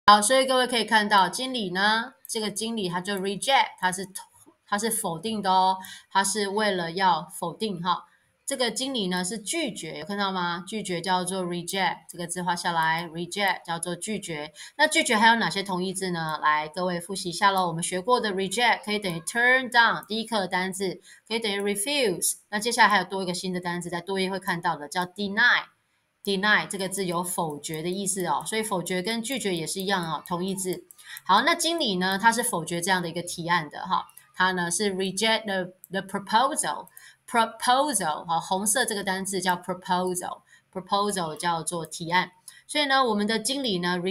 好，所以各位可以看到，经理呢，这个经理他就 reject，他是否定的哦，他是为了要否定哈。这个经理呢是拒绝，有看到吗？拒绝叫做 reject，这个字画下来 ，reject 叫做拒绝。那拒绝还有哪些同义字呢？来，各位复习一下喽。我们学过的 reject 可以等于 turn down，第一课的单字可以等于 refuse。那接下来还有多一个新的单字，在多页会看到的，叫 deny。deny 这个字有否决的意思哦，所以否决跟拒绝也是一样哦，同义字。好，那经理呢，他是否决这样的一个提案的哈，他呢是 reject the proposal，好，红色这个单字叫 proposal 叫做提案，所以呢，我们的经理呢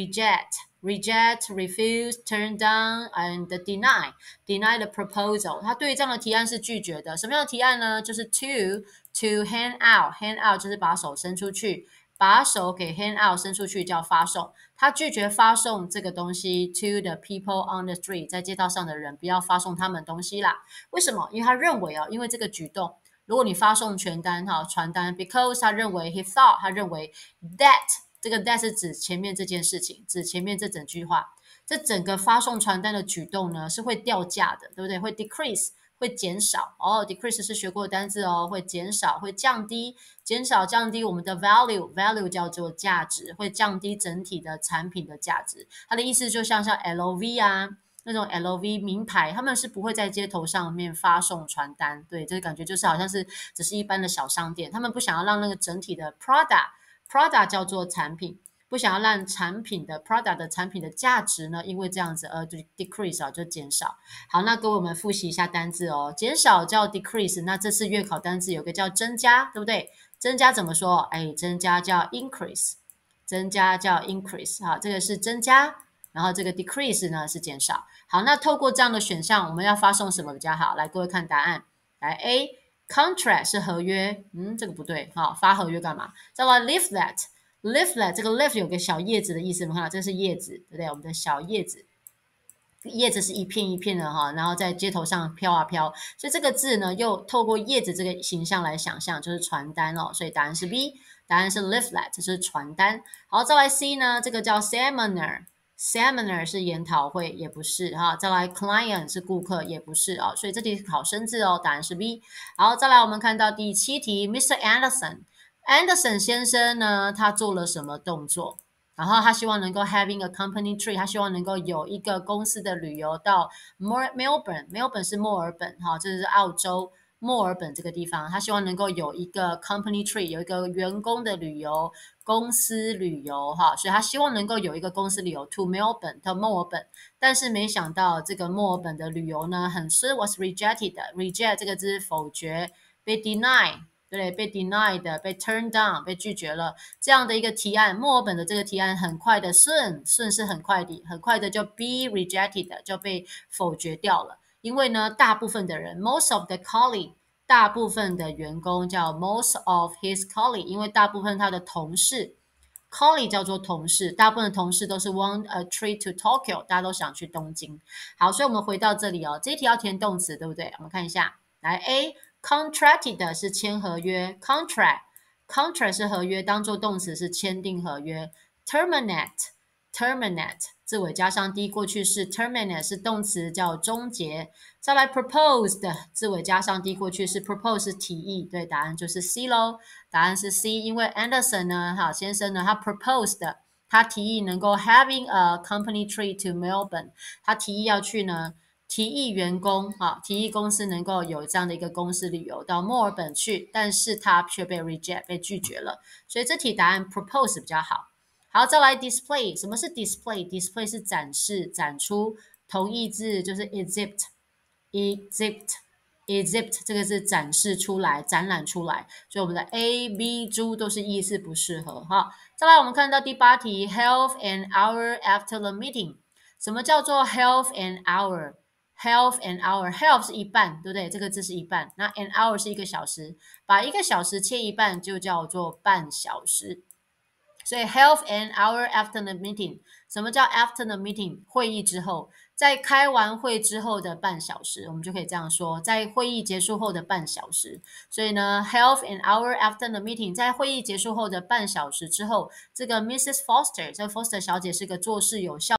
refuse, turn down and deny the proposal， 他对于这样的提案是拒绝的。什么样的提案呢？就是 to hand out 就是把手伸出去。把手给 hand out 伸出去叫发送，他拒绝发送这个东西 to the people on the street， 在街道上的人不要发送他们东西啦。为什么？因为他认为因为这个举动，如果你发送传单 because 他认为 他认为 that 这个 that 是指前面这件事情，指前面这整句话，这整个发送传单的举动呢是会掉价的，对不对？会 decrease。会减少decrease 是学过的单字会减少，会降低，降低我们的 value 叫做价值，会降低整体的产品的价值。它的意思就像 LV 啊，那种 LV 名牌，他们是不会在街头上面发送传单，对，这个感觉就是好像是只是一般的小商店，他们不想要让那个整体的 Prada 叫做产品。不想要让产品的 product 的产品的价值呢，因为这样子而 decrease 就减少。好，那各位我们复习一下单字哦。减少叫 decrease， 那这次月考单字有个叫增加，对不对？增加怎么说？增加叫 increase， 增加叫 increase， 好，这个是增加，然后这个 decrease 呢是减少。好，那透过这样的选项，我们要发送什么比较好？来，各位看答案。来 A contract 是合约，这个不对，好，发合约干嘛？再来 leaflet，这个 leaf 有个小叶子的意思，我们看到这是叶子，对不对？我们的小叶子，叶子是一片一片的哈，然后在街头上飘啊飘，所以这个字呢，又透过叶子这个形象来想象，就是传单哦。所以答案是 B， 答案是 leaflet， 这是传单。好，再来 C 呢，这个叫 seminar 是研讨会，也不是哈。再来 client 是顾客，也不是哦。所以这题考生字哦，答案是 B。好，再来我们看到第7题 ，Mr. Anderson 先生呢，他做了什么动作？然后他希望能够 having a company trip， 他希望能够有一个公司的旅游到 Melbourne 是墨尔本哈，这是澳洲墨尔本这个地方，他希望能够有一个 company trip， 有一个员工的旅游，公司旅游哈，所以他希望能够有一个公司旅游 to Melbourne 到墨尔本，但是没想到这个墨尔本的旅游呢，很是 was reject 这个字否决，被 deny。对，被 denied 的，被 turned down， 被拒绝了，这样的一个提案，墨尔本的这个提案很快的顺是很快的就 be rejected 就被否决掉了，因为呢，大部分的人 most of the colleague， 大部分的员工叫 most of his colleague， 因为大部分他的同事 colleague 叫做同事，大部分的同事都是 want a trip to Tokyo， 大家都想去东京。好，所以我们回到这里这一题要填动词，对不对？我们看一下，来 A。contracted 是签合约 ，contract 是合约，当做动词是签订合约。terminate 字尾加上 d 过去式 terminate 是动词叫终结。再来 proposed 字尾加上 d 过去式 propose 是提议，对，答案就是 C 咯，答案是 C， 因为 Anderson 呢，先生呢，他 proposed 他提议能够 having a company trip to Melbourne， 他提议要去呢。提议员工提议公司能够有这样的一个公司旅游到墨尔本去，但是他却被 reject 被拒绝了，所以这题答案 propose 比较好。好，再来 display， 什么是 display？display 是展示、展出，同义字就是 exhibit 这个是展示出来、展览出来，所以我们的 A、B、D 都是意思不适合哈。再来我们看到第8题 ，half an hour after the meeting， 什么叫做 half an hour？half an hour 是一半，对不对？这个字是一半。那 an hour 是1个小时，把1个小时切一半就叫做半小时。所以 half an hour after the meeting， 什么叫 after the meeting？ 会议之后，在开完会之后的半小时，我们就可以这样说，在会议结束后的半小时。所以呢 half an hour after the meeting， 在会议结束后的半小时之后，这个 Mrs. Foster， 这个 Foster 小姐是个做事有效